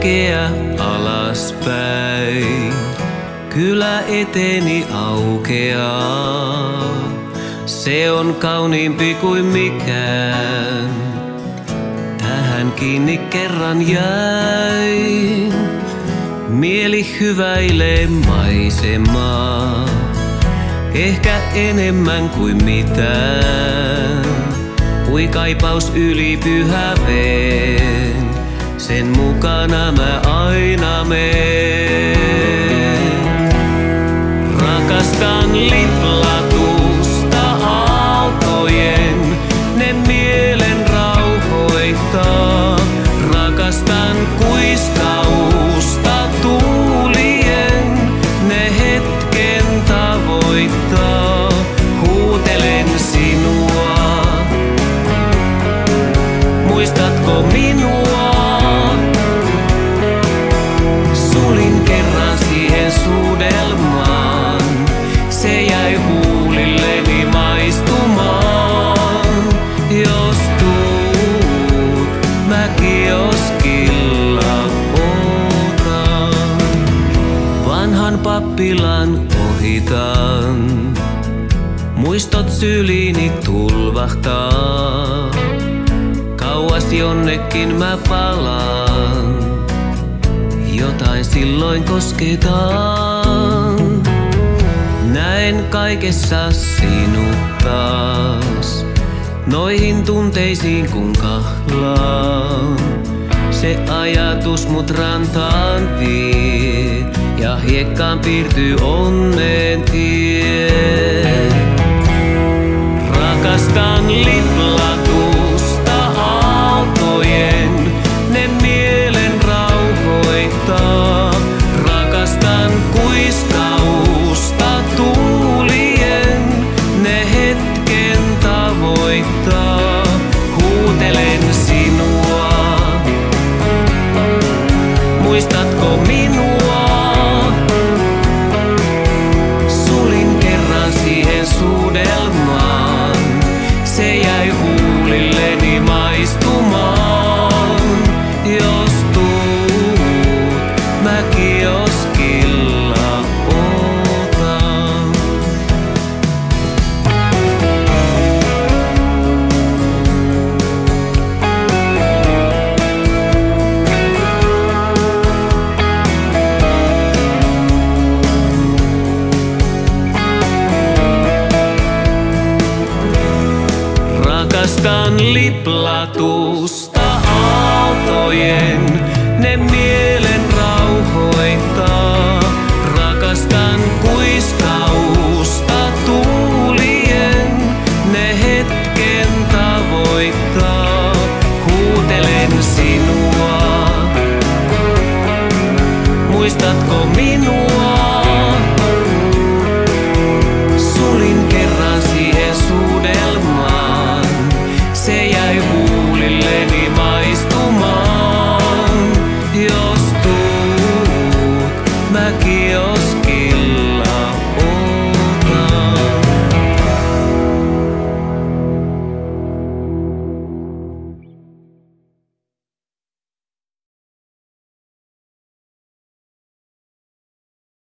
mäkeä alaspäin, kylä eteni aukeaa. Se on kauniimpi kuin mikään, tähän kiinni kerran jäin. Mieli hyväilee maisemaa, ehkä enemmän kuin mitään. Ui kaipaus yli pyhäveen, sen mukana mä aina meen. Rakastan liplatusta aaltojen, ne mielen rauhoittaa. Rakastan kuiskausta tuulien, ne hetken tavoittaa. Huutelen sinua, muistatko minua? Sulin kerran siihen suudelmaan, se jäi huulilleni maistumaan. Jos tuut, mä kioskilla otan, vanhan pappilan ohitan, muistot syliini tulvahtaa. Kauas jonnekin mä palaan, jotain silloin kosketaan. Näen kaikessa sinut taas, noihin tunteisiin kun kahlaan. Se ajatus mut rantaan vie, ja hiekkaan piirtyy onnen tie. Rakastan liplatusta aaltojen, ne mielen rauhoittaa. Rakastan kuiskausta tuulien, ne hetken tavoittaa. Huutelen sinua, muistatko minua? Sulin kerran siihen suudelmaan, se jäi huulilleni maistumaan. Jos tuut, mä kioskilla otan. Rakastan liplatusta aaltojen, ne mielen rauhoittaa. Rakastan kuiskausta tuulien, ne hetken tavoittaa. Huutelen sinua, muistatko minua?